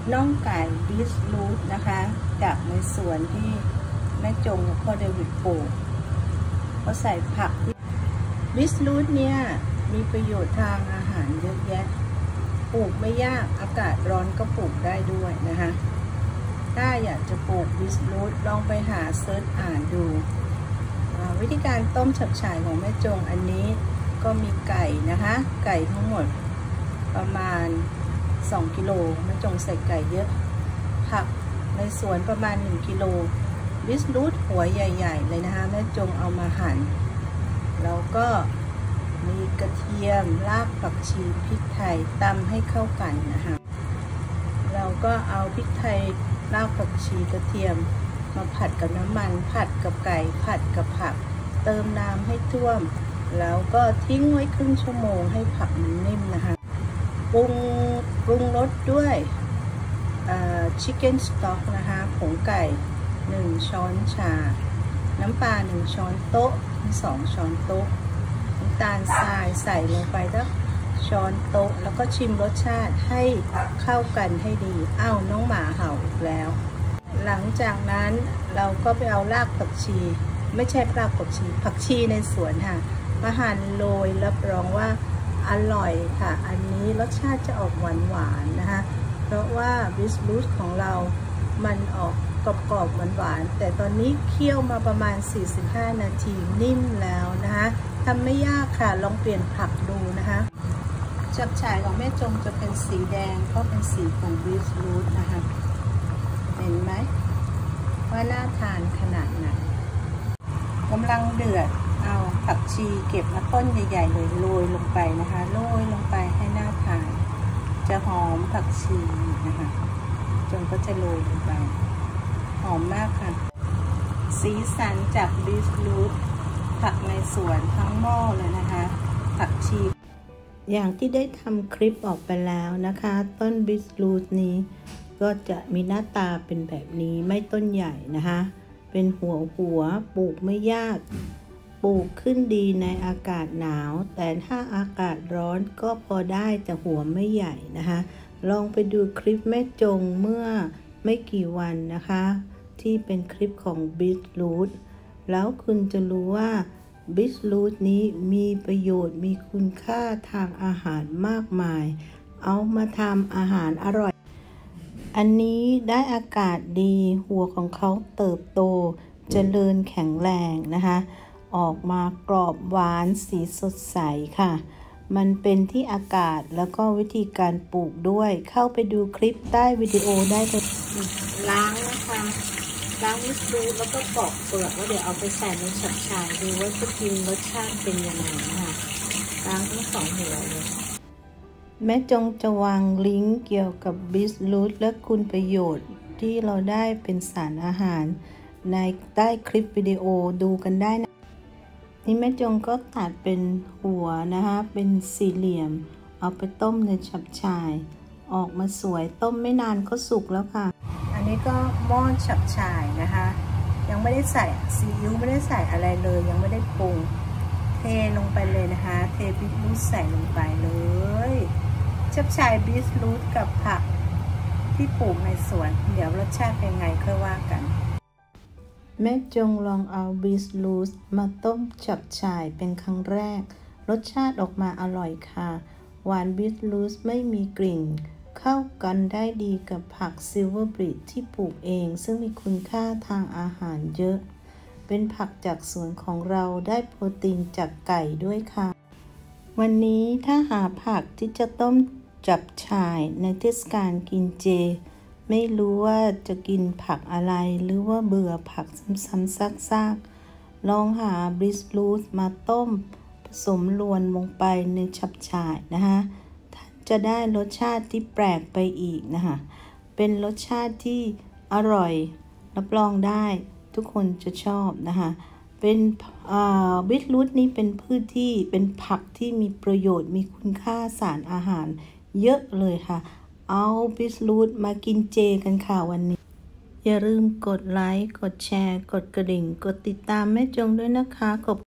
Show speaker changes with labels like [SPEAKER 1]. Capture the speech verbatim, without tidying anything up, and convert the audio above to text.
[SPEAKER 1] น่องไก่บิสรูทนะคะจากในสวนที่แม่จงกับพ่อเดวิดปลูกเขาใส่ผักบิสรูทเนี่ยมีประโยชน์ทางอาหารเยอะแยะปลูกไม่ยากอากาศร้อนก็ปลูกได้ด้วยนะคะถ้าอยากจะปลูกบิสรูทลองไปหาเซิร์ชอ่านดูวิธีการต้มฉับฉ่ายของแม่จงอันนี้ก็มีไก่นะคะไก่ทั้งหมดประมาณสองกิโลแม่จงใส่ไก่เยอะผักในสวนประมาณหนึ่งกิโลบิสรูทหัวใหญ่ๆเลยนะคะแม่จงเอามาหั่นแล้วก็มีกระเทียมรากผักชีพริกไทยตำให้เข้ากันนะคะเราก็เอาพริกไทยรากผักชีกระเทียมมาผัดกับน้ำมันผัดกับไก่ผัดกับผักเติมน้ำให้ท่วมแล้วก็ทิ้งไว้ครึ่งชั่วโมงให้ผักมันนิ่มนะคะปรุงปรุงรสด้วยชิคเก้นสต๊อกนะคะผงไก่หนึ่งช้อนชาน้ำปลาหนึ่งช้อนโต๊ะสองช้อนโต๊ะน้ำตาลทรายใส่ลงไปสักช้อนโต๊ะแล้วก็ชิมรสชาติให้เข้ากันให้ดีอ้าวน้องหมาเห่าอีกแล้วหลังจากนั้นเราก็ไปเอารากผักชีไม่ใช่รากผักชีผักชีในสวนค่ะมาหั่นโรยรับรองว่าอร่อยค่ะอันนี้รสชาติจะออกหวานหวานนะคะเพราะว่าบิสรูทของเรามันออกกรอบๆหวานๆแต่ตอนนี้เคี่ยวมาประมาณสี่สิบห้านาทีนิ่มแล้วนะคะทำไม่ยากค่ะลองเปลี่ยนผักดูนะคะจับฉ่ายของแม่จงจะเป็นสีแดงก็เป็นสีของบิสรูทนะคะเห็นไหมว่าน่าทานขนาดไหนกำลังเดือดเอาผักชีเก็บมาต้นใหญ่ๆเลยโรยลงไปนะคะโรยลงไปให้น่าทานจะหอมผักชีนะคะจงก็จะโรยลงไปหอมมากค่ะสีสันจากบิสรูทผักในสวนทั้งหม้อเลยนะคะผักชีอย่างที่ได้ทำคลิปออกไปแล้วนะคะต้นบิสรูทนี้ก็จะมีหน้าตาเป็นแบบนี้ไม่ต้นใหญ่นะคะเป็นหัวหัวปลูกไม่ยากปลูกขึ้นดีในอากาศหนาวแต่ถ้าอากาศร้อนก็พอได้แต่หัวไม่ใหญ่นะคะลองไปดูคลิปแม่จงเมื่อไม่กี่วันนะคะที่เป็นคลิปของบิสรูทแล้วคุณจะรู้ว่าบิสรูทนี้มีประโยชน์มีคุณค่าทางอาหารมากมายเอามาทำอาหารอร่อยอันนี้ได้อากาศดีหัวของเขาเติบโตเจริญแข็งแรงนะคะออกมากรอบหวานสีสดใสค่ะมันเป็นที่อากาศแล้วก็วิธีการปลูกด้วยเข้าไปดูคลิปใต้วิดีโอได้เลยล้างนะคะล้างบิสรูทแล้วก็ปอกเปลือกแล้วเดี๋ยวเอาไปใส่ในฉับฉ่ายดูว่าจะกินรสชาติเป็นยังไงนะคะล้างทั้งสองหัวเลยแม่จงจะวางลิงก์เกี่ยวกับบิสรูทและคุณประโยชน์ที่เราได้เป็นสารอาหารในใต้คลิปวิดีโอดูกันได้นะนี่แม่จงก็ตัดเป็นหัวนะคะเป็นสี่เหลี่ยมเอาไปต้มในฉับฉ่ายออกมาสวยต้มไม่นานก็สุกแล้วค่ะอันนี้ก็หม้อฉับฉ่ายนะคะยังไม่ได้ใส่ซีอิ๊วไม่ได้ใส่อะไรเลยยังไม่ได้ปรุงเทลงไปเลยนะคะเทบิสรูทใส่ลงไปเลยฉับฉ่ายบิสรูทกับผักที่ปลูกในสวนเดี๋ยวรสชาติเป็นไงค่อยว่ากันแม่จงลองเอาบิสรูทมาต้มฉับฉ่ายเป็นครั้งแรกรสชาติออกมาอร่อยค่ะหวานบิสรูทไม่มีกลิ่นเข้ากันได้ดีกับผักซิลเวอร์บริดที่ปลูกเองซึ่งมีคุณค่าทางอาหารเยอะเป็นผักจากสวนของเราได้โปรตีนจากไก่ด้วยค่ะวันนี้ถ้าหาผักที่จะต้มจับฉ่ายในเทศกาลกินเจไม่รู้ว่าจะกินผักอะไรหรือว่าเบื่อผักซ้ำๆซากๆลองหาบิสรูทมาต้มผสมรวนลงไปในฉับฉ่ายนะคะท่านจะได้รสชาติที่แปลกไปอีกนะคะเป็นรสชาติที่อร่อยรับรองได้ทุกคนจะชอบนะคะเป็นบิสรูทนี้เป็นพืชที่เป็นผักที่มีประโยชน์มีคุณค่าสารอาหารเยอะเลยค่ะเอาบิสรูทมากินเจกันค่ะวันนี้อย่าลืมกดไลค์กดแชร์กดกระดิ่งกดติดตามแม่จงด้วยนะคะขอบ